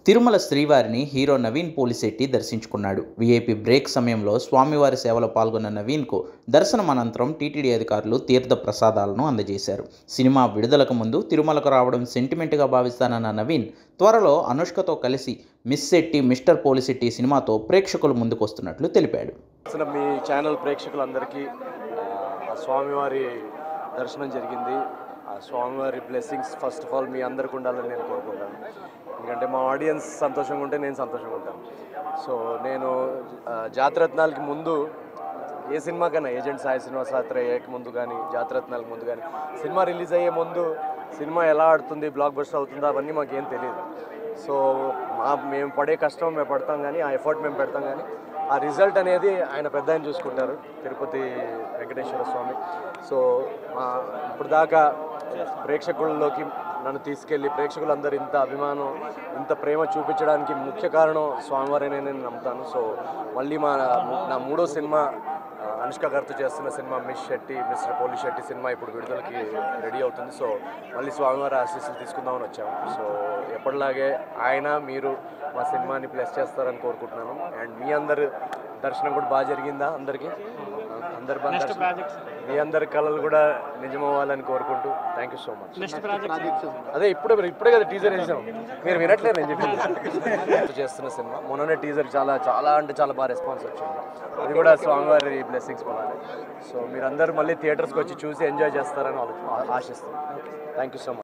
తిరుమల శ్రీవారిని హీరో నవీన్ పోలిశెట్టి దర్శించుకున్నాడు. VIP break సమయంలో స్వామివారి సేవలో పాల్గొన్న నవీన్కు దర్శనం అనంతరం టీటీడీ అధికారులు తీర్థ ప్రసాదాలను అందజేశారు. సినిమా విడుదలకు ముందు తిరుమలకు రావడం సెంటిమెంట్గా భావిస్తానన్న నవీన్ త్వరలో అనుష్కతో కలిసి మిస్ శెట్టి మిస్టర్ పోలిశెట్టి సినిమాతో ప్రేక్షకుల ముందుకు వస్తున్నట్లు తెలిపాడు. మీ ఛానల్ ప్రేక్షకులందరికీ స్వామివారి దర్శనం జరిగింది. ఆ స్వామివారి బ్లెస్సింగ్స్ ఫస్ట్ ఆఫ్ ఆల్ మీ అందరికి ఉండాలని నేను కోరుకుంటాను. ఎందుకంటే మా ఆడియన్స్ సంతోషంగా ఉంటే నేను సంతోషంగా ఉంటాను. సో నేను జాతరత్నాలకి ముందు ఏ సినిమాకైనా ఏజెంట్ సాయి శ్రీనివాసాత్రేయకి ముందు కానీ జాతరత్నాలకు ముందు కానీ సినిమా రిలీజ్ అయ్యే ముందు సినిమా ఎలా ఆడుతుంది, బ్లాక్ బస్టర్ అవుతుందా అవన్నీ మాకేం తెలియదు. సో మేము పడే కష్టం మేము పడతాం కానీ ఆ ఎఫర్ట్ మేము పెడతాం కానీ ఆ రిజల్ట్ అనేది ఆయన పెద్ద ఆయన చూసుకుంటారు, తిరుపతి వెంకటేశ్వర స్వామి. సో ఇప్పుడు దాకా ప్రేక్షకుల్లోకి నన్ను తీసుకెళ్ళి ప్రేక్షకులందరూ ఇంత అభిమానం ఇంత ప్రేమ చూపించడానికి ముఖ్య కారణం స్వామివారినే నేను నమ్ముతాను. సో మళ్ళీ నా మూడో సినిమా అనుష్క గారితో చేస్తున్న సినిమా మిస్టర్ పోలిశెట్టి సినిమా ఇప్పుడు విడుదలకి రెడీ అవుతుంది. సో మళ్ళీ స్వామివారి ఆశీస్సులు తీసుకుందామని వచ్చాము. సో ఎప్పటిలాగే ఆయన మీరు మా సినిమాని ప్లస్ చేస్తారని కోరుకుంటున్నాను. అండ్ మీ అందరు దర్శనం కూడా బాగా జరిగిందా? అందరికీ మీ అందరి కళలు కూడా నిజమవ్వాలని కోరుకుంటూ థ్యాంక్ యూ సో మచ్. అదే ఇప్పుడే కదా టీజర్ వేసాం, మీరు వినట్లేదు నేను చెప్పి చేస్తున్న సినిమా. మొన్ననే టీజర్ చాలా అంటే చాలా బాగా రెస్పాన్స్ వచ్చింది. అది కూడా స్వామివారి బ్లెస్సింగ్స్ పొందాలి. సో మీరందరూ మళ్ళీ థియేటర్స్కి వచ్చి చూసి ఎంజాయ్ చేస్తారని ఆశిస్తాను. Thank you so much.